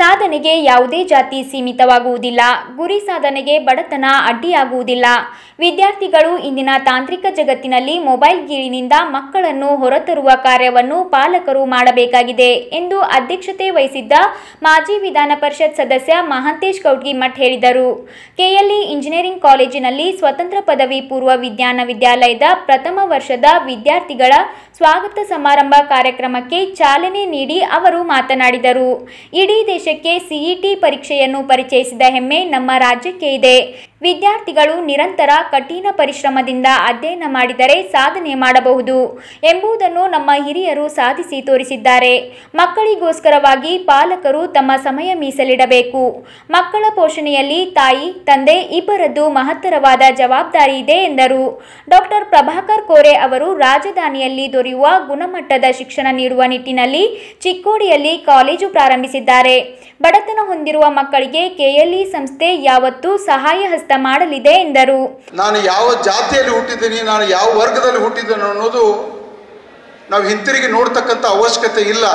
ಸಾಧನೆಗೆ ಯಾವುದೇ ಜಾತಿ ಸೀಮಿತವಾಗುವುದಿಲ್ಲ. ಗುರಿ ಸಾಧನೆಗೆ ಬಡತನ ಅಡ್ಡಿಯಾಗುವುದಿಲ್ಲ. ವಿದ್ಯಾರ್ಥಿಗಳು ಇಂದಿನ ತಾಂತ್ರಿಕ ಜಗತ್ತಿನಲ್ಲಿ ಮೊಬೈಲ್ ಗೀಳಿನಿಂದ ಮಕ್ಕಳನ್ನು ಹೊರತರುವ ಕಾರ್ಯವನ್ನು ಪಾಲಕರು ಮಾಡಬೇಕಾಗಿದೆ ಎಂದು ಅಧ್ಯಕ್ಷತೆ ವಹಿಸಿದ್ದ ಮಾಜಿ ವಿಧಾನ ಪರಿಷತ್ ಸದಸ್ಯ ಮಹಾಂತೇಶ್ ಕೌಟ್ಗಿಮಠ್ ಹೇಳಿದರು. ಕೆಎಲ್ಇ ಇಂಜಿನಿಯರಿಂಗ್ ಕಾಲೇಜಿನಲ್ಲಿ ಸ್ವತಂತ್ರ ಪದವಿ ಪೂರ್ವ ವಿಜ್ಞಾನ ವಿದ್ಯಾಲಯದ ಪ್ರಥಮ ವರ್ಷದ ವಿದ್ಯಾರ್ಥಿಗಳ ಸ್ವಾಗತ ಸಮಾರಂಭ ಕಾರ್ಯಕ್ರಮಕ್ಕೆ ಚಾಲನೆ ನೀಡಿ ಅವರು ಮಾತನಾಡಿದರು. ಇಡೀ ದೇಶಕ್ಕೆ ಸಿಇಟಿ ಪರೀಕ್ಷೆಯನ್ನು ಪರಿಚಯಿಸಿದ ಹೆಮ್ಮೆ ನಮ್ಮ ರಾಜ್ಯಕ್ಕೆ ಇದೆ. ವಿದ್ಯಾರ್ಥಿಗಳು ನಿರಂತರ ಕಠಿಣ ಪರಿಶ್ರಮದಿಂದ ಅಧ್ಯಯನ ಮಾಡಿದರೆ ಸಾಧನೆ ಮಾಡಬಹುದು ಎಂಬುದನ್ನು ನಮ್ಮ ಹಿರಿಯರು ಸಾಧಿಸಿ ತೋರಿಸಿದ್ದಾರೆ. ಮಕ್ಕಳಿಗೋಸ್ಕರವಾಗಿ ಪಾಲಕರು ತಮ್ಮ ಸಮಯ ಮೀಸಲಿಡಬೇಕು. ಮಕ್ಕಳ ಪೋಷಣೆಯಲ್ಲಿ ತಾಯಿ, ತಂದೆ ಇಬ್ಬರದ್ದು ಮಹತ್ತರವಾದ ಜವಾಬ್ದಾರಿ ಇದೆ ಎಂದರು. ಡಾಕ್ಟರ್ ಪ್ರಭಾಕರ್ ಕೋರೆ ಅವರು ರಾಜಧಾನಿಯಲ್ಲಿ ದೊರೆಯುವ ಗುಣಮಟ್ಟದ ಶಿಕ್ಷಣ ನೀಡುವ ನಿಟ್ಟಿನಲ್ಲಿ ಚಿಕ್ಕೋಡಿಯಲ್ಲಿ ಕಾಲೇಜು ಪ್ರಾರಂಭಿಸಿದ್ದಾರೆ. ಬಡತನ ಹೊಂದಿರುವ ಮಕ್ಕಳಿಗೆ ಕೆಎಲ್ಇ ಸಂಸ್ಥೆ ಯಾವತ್ತೂ ಸಹಾಯ ಹಸ್ತ ಮಾಡಲಿದೆ ಎಂದರು. ನಾನು ಯಾವ ಜಾತಿಯಲ್ಲಿ ಹುಟ್ಟಿದ್ದೀನಿ, ನಾನು ಯಾವ ವರ್ಗದಲ್ಲಿ ಹುಟ್ಟಿದ್ದೇನೆ ಅನ್ನೋದು ನಾವು ಹಿಂತಿರುಗಿ ನೋಡ್ತಕ್ಕಂಥ ಅವಶ್ಯಕತೆ ಇಲ್ಲ.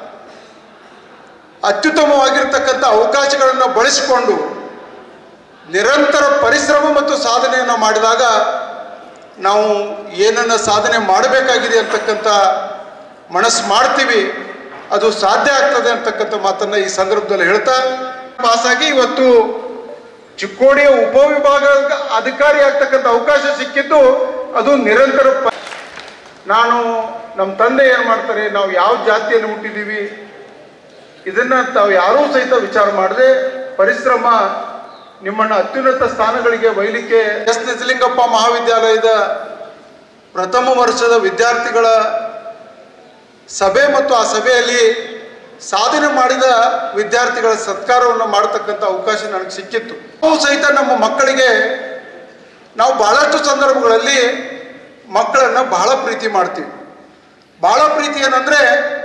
ಅತ್ಯುತ್ತಮವಾಗಿರ್ತಕ್ಕಂಥ ಅವಕಾಶಗಳನ್ನು ಬಳಸಿಕೊಂಡು ನಿರಂತರ ಪರಿಶ್ರಮ ಮತ್ತು ಸಾಧನೆಯನ್ನು ಮಾಡಿದಾಗ ನಾವು ಏನನ್ನ ಸಾಧನೆ ಮಾಡಬೇಕಾಗಿದೆ ಅಂತಕ್ಕಂಥ ಮನಸ್ಸು ಮಾಡ್ತೀವಿ, ಅದು ಸಾಧ್ಯ ಆಗ್ತದೆ ಅಂತಕ್ಕಂಥ ಮಾತನ್ನ ಈ ಸಂದರ್ಭದಲ್ಲಿ ಹೇಳ್ತಾ, ಪಾಸಾಗಿ ಇವತ್ತು ಚಿಕ್ಕೋಡಿಯ ಉಪವಿಭಾಗದ ಅಧಿಕಾರಿ ಆಗ್ತಕ್ಕಂಥ ಅವಕಾಶ ಸಿಕ್ಕಿದ್ದು ಅದು ನಿರಂತರ. ನಾನು ನಮ್ಮ ತಂದೆ ಏನು ಮಾಡ್ತಾರೆ, ನಾವು ಯಾವ ಜಾತಿಯಲ್ಲಿ ಹುಟ್ಟಿದ್ದೀವಿ ಇದನ್ನ ತಾವು ಯಾರೂ ಸಹಿತ ವಿಚಾರ ಮಾಡದೆ ಪರಿಶ್ರಮ ನಿಮ್ಮನ್ನ ಅತ್ಯುನ್ನತ ಸ್ಥಾನಗಳಿಗೆ ಒಯ್ಯಲಿಕ್ಕೆ ಎಸ್ ನಿಜಲಿಂಗಪ್ಪ ಮಹಾವಿದ್ಯಾಲಯದ ಪ್ರಥಮ ವರ್ಷದ ವಿದ್ಯಾರ್ಥಿಗಳ ಸಭೆ ಮತ್ತು ಆ ಸಭೆಯಲ್ಲಿ ಸಾಧನೆ ಮಾಡಿದ ವಿದ್ಯಾರ್ಥಿಗಳ ಸತ್ಕಾರವನ್ನು ಮಾಡತಕ್ಕಂಥ ಅವಕಾಶ ನನಗೆ ಸಿಕ್ಕಿತ್ತು. ನಾವು ಸಹಿತ ನಮ್ಮ ಮಕ್ಕಳಿಗೆ ನಾವು ಬಹಳಷ್ಟು ಸಂದರ್ಭಗಳಲ್ಲಿ ಮಕ್ಕಳನ್ನು ಬಹಳ ಪ್ರೀತಿ ಮಾಡ್ತೀವಿ. ಬಹಳ ಪ್ರೀತಿ ಏನಂದ್ರೆ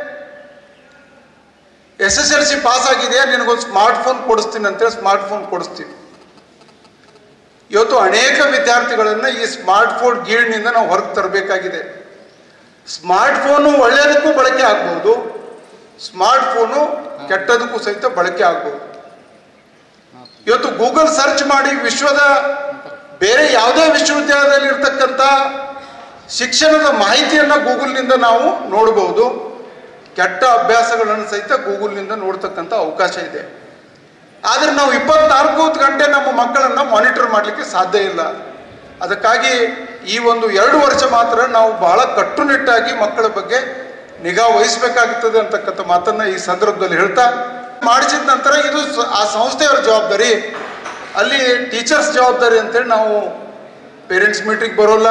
SSLC ಪಾಸ್ ಆಗಿದೆಯಾ, ನಿನಗೊಂದು ಸ್ಮಾರ್ಟ್ಫೋನ್ ಕೊಡಿಸ್ತೀನಿ ಅಂತೇಳಿ ಸ್ಮಾರ್ಟ್ಫೋನ್ ಕೊಡಿಸ್ತೀವಿ. ಇವತ್ತು ಅನೇಕ ವಿದ್ಯಾರ್ಥಿಗಳನ್ನು ಈ ಸ್ಮಾರ್ಟ್ಫೋನ್ ಗೀಳಿನಿಂದ ನಾವು ಹೊರಗೆ ತರಬೇಕಾಗಿದೆ. ಸ್ಮಾರ್ಟ್ಫೋನು ಒಳ್ಳೆಯದಕ್ಕೂ ಬಳಕೆ ಆಗ್ಬೋದು, ಸ್ಮಾರ್ಟ್ಫೋನು ಕೆಟ್ಟದಕ್ಕೂ ಸಹಿತ ಬಳಕೆ ಆಗ್ಬೋದು. ಇವತ್ತು ಗೂಗಲ್ ಸರ್ಚ್ ಮಾಡಿ ವಿಶ್ವದ ಬೇರೆ ಯಾವುದೇ ವಿಶ್ವವಿದ್ಯಾಲಯದಲ್ಲಿ ಇರ್ತಕ್ಕಂಥ ಶಿಕ್ಷಣದ ಮಾಹಿತಿಯನ್ನು ಗೂಗಲ್ನಿಂದ ನಾವು ನೋಡಬಹುದು. ಕೆಟ್ಟ ಅಭ್ಯಾಸಗಳನ್ನು ಸಹಿತ ಗೂಗಲ್ನಿಂದ ನೋಡ್ತಕ್ಕಂಥ ಅವಕಾಶ ಇದೆ. ಆದರೆ ನಾವು 24 ಗಂಟೆ ನಮ್ಮ ಮಕ್ಕಳನ್ನು ಮಾನಿಟರ್ ಮಾಡಲಿಕ್ಕೆ ಸಾಧ್ಯ ಇಲ್ಲ. ಅದಕ್ಕಾಗಿ ಈ ಒಂದು 2 ವರ್ಷ ಮಾತ್ರ ನಾವು ಬಹಳ ಕಟ್ಟುನಿಟ್ಟಾಗಿ ಮಕ್ಕಳ ಬಗ್ಗೆ ನಿಗಾ ವಹಿಸಬೇಕಾಗುತ್ತದೆ ಅಂತಕ್ಕಂಥ ಮಾತನ್ನ ಈ ಸಂದರ್ಭದಲ್ಲಿ ಹೇಳ್ತಾ, ಮಾಡಿಸಿದ ನಂತರ ಇದು ಆ ಸಂಸ್ಥೆಯವರ ಜವಾಬ್ದಾರಿ, ಅಲ್ಲಿ ಟೀಚರ್ಸ್ ಜವಾಬ್ದಾರಿ ಅಂತೇಳಿ ನಾವು ಪೇರೆಂಟ್ಸ್ ಮೀಟಿಂಗ್ ಬರೋಲ್ಲ,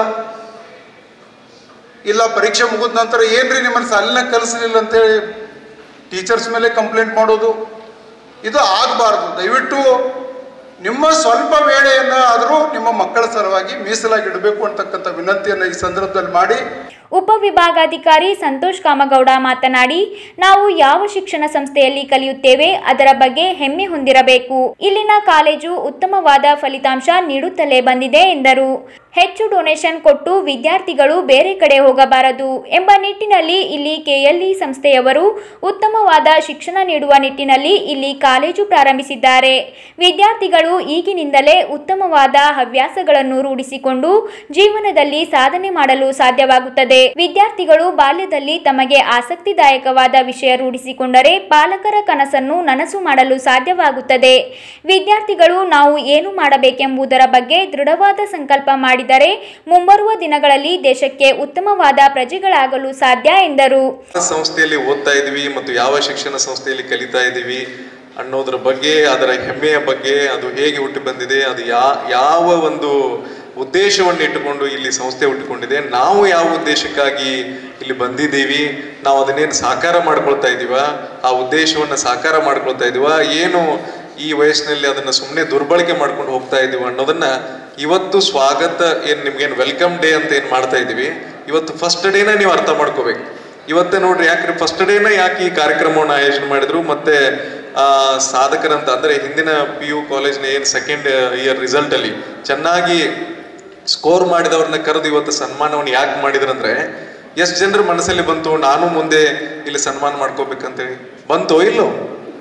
ಇಲ್ಲ ಪರೀಕ್ಷೆ ಮುಗಿದ ನಂತರ ಏನ್ರಿ ನಿಮ್ಮನ್ನು ಸಾಲಿನ ಕಲಿಸಲಿಲ್ಲ ಅಂತೇಳಿ ಟೀಚರ್ಸ್ ಮೇಲೆ ಕಂಪ್ಲೇಂಟ್ ಮಾಡೋದು, ಇದು ಆಗಬಾರ್ದು. ದಯವಿಟ್ಟು ನಿಮ್ಮ ಸ್ವಲ್ಪ ವೇಳೆಯನ್ನು ಆದರೂ ನಿಮ್ಮ ಮಕ್ಕಳ ಸಲುವಾಗಿ ಮೀಸಲಾಗಿ ಇಡಬೇಕು ಅಂತಕ್ಕಂಥ ವಿನಂತಿಯನ್ನು ಈ ಸಂದರ್ಭದಲ್ಲಿ ಮಾಡಿ, ಉಪವಿಭಾಗಾಧಿಕಾರಿ ಸಂತೋಷ್ ಕಾಮಗೌಡ ಮಾತನಾಡಿ, ನಾವು ಯಾವ ಶಿಕ್ಷಣ ಸಂಸ್ಥೆಯಲ್ಲಿ ಕಲಿಯುತ್ತೇವೆ ಅದರ ಬಗ್ಗೆ ಹೆಮ್ಮೆ ಹೊಂದಿರಬೇಕು. ಇಲ್ಲಿನ ಕಾಲೇಜು ಉತ್ತಮವಾದ ಫಲಿತಾಂಶ ನೀಡುತ್ತಲೇ ಬಂದಿದೆ ಎಂದರು. ಹೆಚ್ಚು ಡೊನೇಷನ್ ಕೊಟ್ಟು ವಿದ್ಯಾರ್ಥಿಗಳು ಬೇರೆ ಕಡೆ ಹೋಗಬಾರದು ಎಂಬ ನಿಟ್ಟಿನಲ್ಲಿ ಇಲ್ಲಿ ಕೆಎಲ್ಇ ಸಂಸ್ಥೆಯವರು ಉತ್ತಮವಾದ ಶಿಕ್ಷಣ ನೀಡುವ ನಿಟ್ಟಿನಲ್ಲಿ ಇಲ್ಲಿ ಕಾಲೇಜು ಪ್ರಾರಂಭಿಸಿದ್ದಾರೆ. ವಿದ್ಯಾರ್ಥಿಗಳು ಈಗಿನಿಂದಲೇ ಉತ್ತಮವಾದ ಹವ್ಯಾಸಗಳನ್ನು ರೂಢಿಸಿಕೊಂಡು ಜೀವನದಲ್ಲಿ ಸಾಧನೆ ಮಾಡಲು ಸಾಧ್ಯವಾಗುತ್ತದೆ. ವಿದ್ಯಾರ್ಥಿಗಳು ಬಾಲ್ಯದಲ್ಲಿ ತಮಗೆ ಆಸಕ್ತಿದಾಯಕವಾದ ವಿಷಯ ರೂಢಿಸಿಕೊಂಡರೆ ಪಾಲಕರ ಕನಸನ್ನು ನನಸು ಮಾಡಲು ಸಾಧ್ಯವಾಗುತ್ತದೆ. ವಿದ್ಯಾರ್ಥಿಗಳು ನಾವು ಏನು ಮಾಡಬೇಕೆಂಬುದರ ಬಗ್ಗೆ ದೃಢವಾದ ಸಂಕಲ್ಪ ಮಾಡಿದರೆ ಮುಂಬರುವ ದಿನಗಳಲ್ಲಿ ದೇಶಕ್ಕೆ ಉತ್ತಮವಾದ ಪ್ರಜೆಗಳಾಗಲು ಸಾಧ್ಯ ಎಂದರು. ಸಂಸ್ಥೆಯಲ್ಲಿ ಓದ್ತಾ ಇದ್ದೀವಿ ಮತ್ತು ಯಾವ ಶಿಕ್ಷಣ ಸಂಸ್ಥೆಯಲ್ಲಿ ಕಲಿತಾ ಇದ್ದೀವಿ ಅನ್ನೋದ್ರ ಬಗ್ಗೆ, ಅದರ ಹೆಮ್ಮೆಯ ಬಗ್ಗೆ, ಅದು ಹೇಗೆ ಹುಟ್ಟಿ ಬಂದಿದೆ, ಅದು ಯಾವ ಒಂದು ಉದ್ದೇಶವನ್ನು ಇಟ್ಟುಕೊಂಡು ಇಲ್ಲಿ ಸಂಸ್ಥೆ ಹುಟ್ಟಿಕೊಂಡಿದೆ, ನಾವು ಯಾವ ಉದ್ದೇಶಕ್ಕಾಗಿ ಇಲ್ಲಿ ಬಂದಿದ್ದೀವಿ, ನಾವು ಅದನ್ನೇನು ಸಾಕಾರ ಮಾಡ್ಕೊಳ್ತಾ ಇದ್ದೀವ, ಆ ಉದ್ದೇಶವನ್ನು ಸಾಕಾರ ಮಾಡ್ಕೊಳ್ತಾ ಇದೀವ, ಏನು ಈ ವಯಸ್ಸಿನಲ್ಲಿ ಅದನ್ನ ಸುಮ್ಮನೆ ದುರ್ಬಳಕೆ ಮಾಡ್ಕೊಂಡು ಹೋಗ್ತಾ ಇದೀವಿ ಅನ್ನೋದನ್ನ ಇವತ್ತು ಸ್ವಾಗತ ಏನು ನಿಮ್ಗೇನು ವೆಲ್ಕಮ್ ಡೇ ಅಂತ ಏನು ಮಾಡ್ತಾ ಇದ್ದೀವಿ, ಇವತ್ತು ಫಸ್ಟ್ ಡೇನ ನೀವು ಅರ್ಥ ಮಾಡ್ಕೋಬೇಕು. ಇವತ್ತೇ ನೋಡ್ರಿ, ಯಾಕ್ರಿ ಫಸ್ಟ್ ಡೇನ ಯಾಕೆ ಈ ಕಾರ್ಯಕ್ರಮವನ್ನು ಆಯೋಜನೆ ಮಾಡಿದ್ರು, ಮತ್ತೆ ಸಾಧಕರಂತ ಅಂದ್ರೆ ಹಿಂದಿನ PU ಕಾಲೇಜ್ನ ಏನು ಸೆಕೆಂಡ್ ಇಯರ್ ರಿಸಲ್ಟ್ ಅಲ್ಲಿ ಚೆನ್ನಾಗಿ ಸ್ಕೋರ್ ಮಾಡಿದವ್ರನ್ನ ಕರೆದು ಇವತ್ತು ಸನ್ಮಾನವನ್ನು ಯಾಕೆ ಮಾಡಿದ್ರಂದ್ರೆ, ಎಷ್ಟು ಜನರ ಮನಸ್ಸಲ್ಲಿ ಬಂತು ನಾನು ಮುಂದೆ ಇಲ್ಲಿ ಸನ್ಮಾನ ಮಾಡ್ಕೋಬೇಕಂತೇಳಿ ಬಂತೋ ಇಲ್ಲೋ?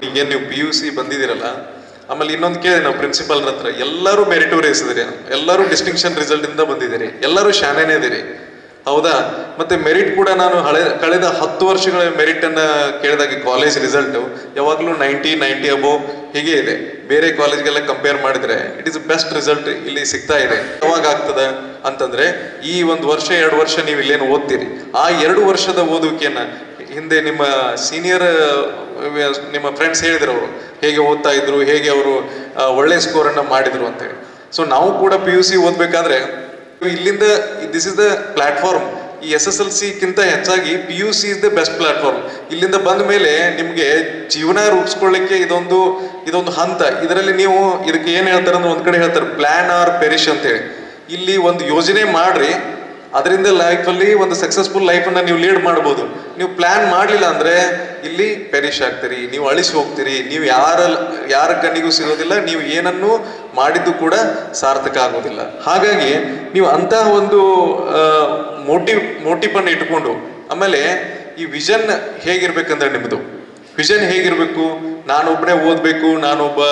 ಈಗ ನೀವು PUC ಬಂದಿದ್ದೀರಲ್ಲ, ಆಮೇಲೆ ಇನ್ನೊಂದು ಕೇಳಿದೆ ನಾವು ಪ್ರಿನ್ಸಿಪಾಲ್ ಹತ್ರ, ಎಲ್ಲರೂ ಮೆರಿಟೋರಿಯಸ್ ಇದ್ದೀರಿ, ಎಲ್ಲರೂ ಡಿಸ್ಟಿಂಕ್ಷನ್ ರಿಸಲ್ಟ್ ಇಂದ ಬಂದಿದ್ದೀರಿ, ಎಲ್ಲರೂ ಶಾಣೆನೇ ಇದ್ದೀರಿ, ಹೌದಾ? ಮತ್ತೆ ಮೆರಿಟ್ ಕೂಡ ನಾನು ಕಳೆದ 10 ವರ್ಷಗಳ ಮೆರಿಟ್ ಅನ್ನ ಕೇಳಿದಾಗ ಕಾಲೇಜ್ ರಿಸಲ್ಟ್ ಯಾವಾಗಲೂ 90 ಅಬೋವ್ ಹೀಗೆ ಇದೆ. ಬೇರೆ ಕಾಲೇಜ್ಗೆಲ್ಲ ಕಂಪೇರ್ ಮಾಡಿದ್ರೆ ಇಟ್ ಇಸ್ ಬೆಸ್ಟ್ ರಿಸಲ್ಟ್ ಇಲ್ಲಿ ಸಿಗ್ತಾ ಇದೆ. ಯಾವಾಗ ಆಗ್ತದೆ ಅಂತಂದ್ರೆ ಈ 1 ವರ್ಷ 2 ವರ್ಷ ನೀವು ಇಲ್ಲೇನು ಓದ್ತೀರಿ, ಆ 2 ವರ್ಷದ ಓದುವಿಕೆಯನ್ನ ಹಿಂದೆ ನಿಮ್ಮ ಸೀನಿಯರ್ ನಿಮ್ಮ ಫ್ರೆಂಡ್ಸ್ ಹೇಳಿದ್ರು ಅವರು ಹೇಗೆ ಓದ್ತಾ ಇದ್ರು, ಹೇಗೆ ಅವರು ಒಳ್ಳೆ ಸ್ಕೋರ್ ಅನ್ನ ಮಾಡಿದ್ರು ಅಂತೇಳಿ. ಸೊ ನಾವು ಕೂಡ PUC ಓದ್ಬೇಕಾದ್ರೆ ಇಲ್ಲಿಂದ ದಿಸ್ ಇಸ್ ದ ಪ್ಲಾಟ್ಫಾರ್ಮ್. ಈ SSLC-ಗಿಂತ ಹೆಚ್ಚಾಗಿ PUC is the best platform. ಇಲ್ಲಿಂದ ಬಂದ ಮೇಲೆ ನಿಮ್ಗೆ ಜೀವನ ರೂಪಿಸ್ಕೊಳ್ಳಿಕ್ಕೆ ಇದೊಂದು ಹಂತ. ಇದರಲ್ಲಿ ನೀವು ಇದಕ್ಕೆ ಏನ್ ಹೇಳ್ತಾರೆ ಅಂದ್ರೆ, ಒಂದ್ ಕಡೆ ಹೇಳ್ತಾರೆ ಪ್ಲಾನ್ ಆರ್ ಪೆರಿಶ್ ಅಂತೇಳಿ. ಇಲ್ಲಿ ಒಂದು ಯೋಜನೆ ಮಾಡ್ರಿ, ಅದರಿಂದ ಲೈಫಲ್ಲಿ ಒಂದು ಸಕ್ಸಸ್ಫುಲ್ ಲೈಫನ್ನ ನೀವು ಲೀಡ್ ಮಾಡ್ಬೋದು. ನೀವು ಪ್ಲಾನ್ ಮಾಡಲಿಲ್ಲ ಅಂದ್ರೆ ಇಲ್ಲಿ ಪೆರಿಶ್ ಆಗ್ತೀರಿ, ನೀವು ಅಳಿಸಿ ಹೋಗ್ತೀರಿ, ನೀವು ಯಾರ ಕಣ್ಣಿಗೂ ಸಿಗೋದಿಲ್ಲ, ನೀವು ಏನನ್ನು ಮಾಡಿದ್ದು ಕೂಡ ಸಾರ್ಥಕ ಆಗೋದಿಲ್ಲ. ಹಾಗಾಗಿ ನೀವು ಅಂತಹ ಒಂದು ಮೋಟಿವ್ ಅನ್ನು ಇಟ್ಕೊಂಡು, ಆಮೇಲೆ ಈ ವಿಷನ್ ಹೇಗಿರ್ಬೇಕಂದ್ರೆ, ನಿಮ್ಮದು ವಿಷನ್ ಹೇಗಿರ್ಬೇಕು, ನಾನೊಬ್ಬನೇ ಓದ್ಬೇಕು, ನಾನೊಬ್ಬ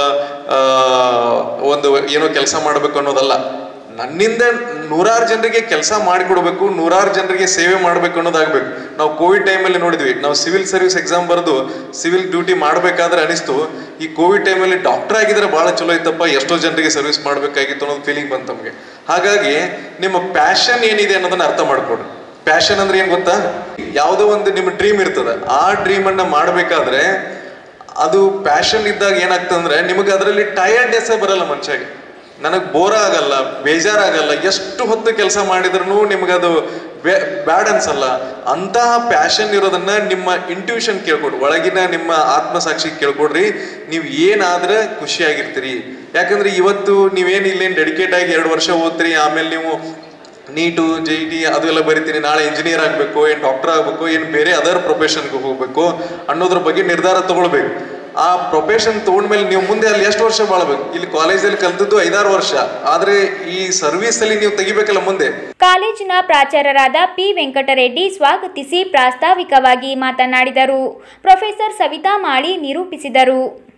ಒಂದು ಏನೋ ಕೆಲಸ ಮಾಡ್ಬೇಕು ಅನ್ನೋದಲ್ಲ. ನನ್ನಿಂದ 100 ಜನರಿಗೆ ಕೆಲಸ ಮಾಡಿಕೊಡ್ಬೇಕು, 100 ಜನರಿಗೆ ಸೇವೆ ಮಾಡ್ಬೇಕು ಅನ್ನೋದಾಗ್ಬೇಕು. ನಾವು ಕೋವಿಡ್ ಟೈಮಲ್ಲಿ ನೋಡಿದ್ವಿ, ನಾವು ಸಿವಿಲ್ ಸರ್ವಿಸ್ ಎಕ್ಸಾಮ್ ಬರೆದು ಸಿವಿಲ್ ಡ್ಯೂಟಿ ಮಾಡ್ಬೇಕಾದ್ರೆ ಅನಿಸ್ತು, ಈ ಕೋವಿಡ್ ಟೈಮಲ್ಲಿ ಡಾಕ್ಟರ್ ಆಗಿದ್ರೆ ಬಹಳ ಚಲೋ ಇತ್ತಪ್ಪ, ಎಷ್ಟೋ ಜನರಿಗೆ ಸರ್ವಿಸ್ ಮಾಡ್ಬೇಕಾಗಿತ್ತು ಅನ್ನೋದು ಫೀಲಿಂಗ್ ಬಂತು ನಮಗೆ. ಹಾಗಾಗಿ ನಿಮ್ಮ ಪ್ಯಾಷನ್ ಏನಿದೆ ಅನ್ನೋದನ್ನ ಅರ್ಥ ಮಾಡ್ಕೊಡ್ರಿ. ಪ್ಯಾಷನ್ ಅಂದ್ರೆ ಏನ್ ಗೊತ್ತಾ? ಯಾವುದೋ ಒಂದು ನಿಮ್ಮ ಡ್ರೀಮ್ ಇರ್ತದೆ, ಆ ಡ್ರೀಮ್ ಅನ್ನ ಮಾಡ್ಬೇಕಾದ್ರೆ ಅದು ಪ್ಯಾಷನ್ ಇದ್ದಾಗ ಏನಾಗ್ತದಂದ್ರೆ ನಿಮಗೆ ಅದರಲ್ಲಿ ಟಯರ್ಡ್ನೆಸ್ ಬರಲ್ಲ ಮನುಷ್ಯಗೆ. ನನಗೆ ಬೋರ್ ಆಗಲ್ಲ, ಬೇಜಾರಾಗಲ್ಲ, ಎಷ್ಟು ಹೊತ್ತು ಕೆಲಸ ಮಾಡಿದ್ರು ನಿಮಗದು ಬ್ಯಾಡ್ ಅನ್ಸಲ್ಲ. ಅಂತಹ ಪ್ಯಾಷನ್ ಇರೋದನ್ನ ನಿಮ್ಮ ಇಂಟ್ಯೂಷನ್ ಕೇಳ್ಕೊಡ್ರಿ, ಒಳಗಿನ ನಿಮ್ಮ ಆತ್ಮಸಾಕ್ಷಿ ಕೇಳ್ಕೊಡ್ರಿ. ನೀವು ಏನಾದ್ರೆ ಖುಷಿಯಾಗಿರ್ತೀರಿ. ಯಾಕಂದ್ರೆ ಇವತ್ತು ನೀವೇನು ಇಲ್ಲೇನು ಡೆಡಿಕೇಟ್ ಆಗಿ 2 ವರ್ಷ ಓದ್ತೀರಿ, ಆಮೇಲೆ ನೀವು ನೀಟು JET ಅದೆಲ್ಲ ಬರಿತೀನಿ, ನಾಳೆ ಇಂಜಿನಿಯರ್ ಆಗಬೇಕು, ಏನು ಡಾಕ್ಟರ್ ಆಗಬೇಕು, ಏನು ಬೇರೆ ಅದರ್ ಪ್ರೊಫೆಷನ್ಗೆ ಹೋಗ್ಬೇಕು ಅನ್ನೋದ್ರ ಬಗ್ಗೆ ನಿರ್ಧಾರ ತಗೊಳ್ಬೇಕು. ಆ ಪ್ರೊಫೆಷನ್ ತಗೊಂಡ್ಮೇಲೆ ನೀವು ಮುಂದೆ ಅಲ್ಲಿ ಎಷ್ಟು ವರ್ಷ ಬಾಳ್ಬೇಕು? ಇಲ್ಲಿ ಕಾಲೇಜಲ್ಲಿ ಕಲ್ತದ್ದು 5-6 ವರ್ಷ, ಆದ್ರೆ ಈ ಸರ್ವಿಸ್ ಅಲ್ಲಿ ನೀವು ತೆಗಿಬೇಕಲ್ಲ ಮುಂದೆ. ಕಾಲೇಜಿನ ಪ್ರಾಚಾರ್ಯರಾದ P. ವೆಂಕಟರೆಡ್ಡಿ ಸ್ವಾಗತಿಸಿ ಪ್ರಾಸ್ತಾವಿಕವಾಗಿ ಮಾತನಾಡಿದರು. ಪ್ರೊಫೆಸರ್ ಸವಿತಾ ಮಾಳಿ ನಿರೂಪಿಸಿದರು.